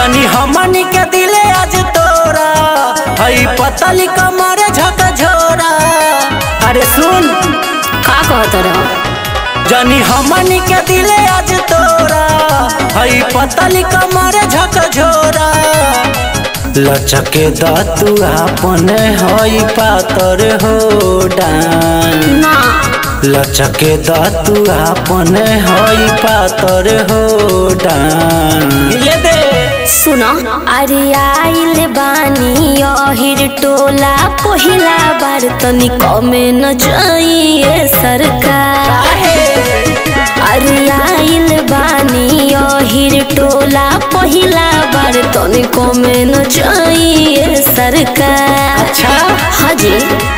जानी हमनी के दिले आज तोरा हई पतली कमरे झकझोरा। अरे सुन का कहत रहो। जानी हमनी के दिले आज तोरा हई पतली कमरे झकझोरा। लचके दातु आपन हई पातर हो डान ना लचके दातु आपन हई पातर हो डान। ये दे सुनो अरे आइल बानी अहिर टोला पहिला बार तनी कमे न जाइए सरकार। अरे आइल बानी अहिर टोला पहिला बार तनी कमे न जाइए सरकार। अच्छा हाँ जी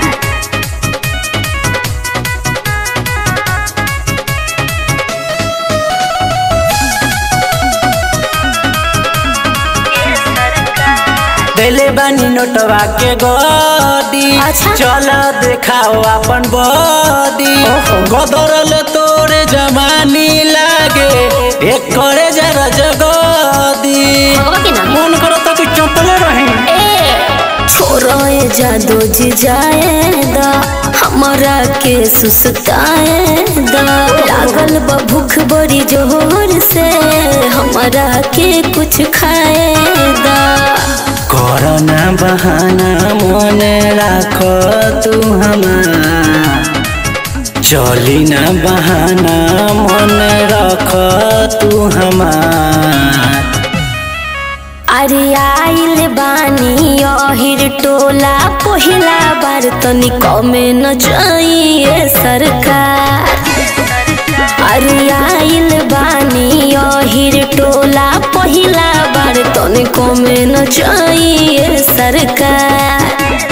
देले बानी नोटवा के गोदी। अच्छा। चल देखाओ अपन बॉडी। गदरल तोरे जमानी लागे एक करे जरा जगदी। मन करो तो तू चपले रही। छोड़े जादू जी जाएदा हमारा के सुस्ताएदा। लागल बा भूख बड़ी जोर से हमारा के कुछ खाएदा। कोरोना बहाना मन राख तू हमार। चली ना बहाना मन रख तू हमार। अरे आइल बानी अहिर टोला पहिला बार तनी कमे न जाइए सरकार। अरे आइल बानी अहिर टोला पहिला बार तनी कमे न जाइए सरकार।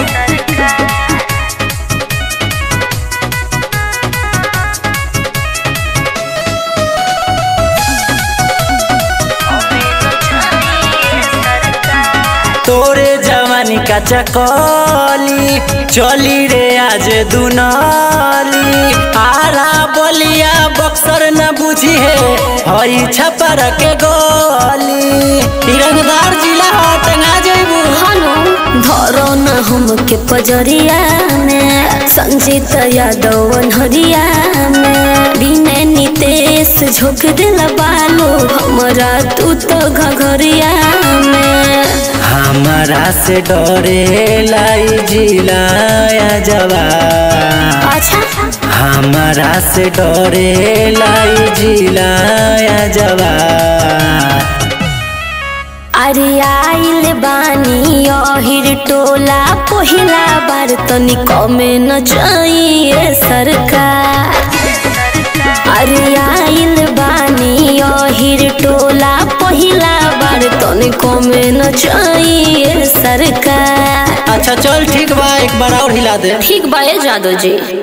तोरे जवानी का चकली चली रे आज दुनाली। आला बोलिया बक्सर न बुझी है हई छपर के गोली। तिरंगदार जिला टंगा जेबू। धरो न हमके पजरिया में संजीत यादव अनहरिया में। बिने नितेश झोंक दिल बालू हमरा तू तो घघरिया में। हमारा से डरे लाई जिलाया जवान। अच्छा हमारा से डरे लाई जिलाया जवान। अरे आइल बानी अहिर टोला पहिला बार तनी कमे न जाइए सरकार। अरे आइल बानी अहिर टोला पहिला बार तनी कमे न जाइए सरकार। अच्छा चल ठीक बा एक बार और हिला दे। ठीक बा जादू जी।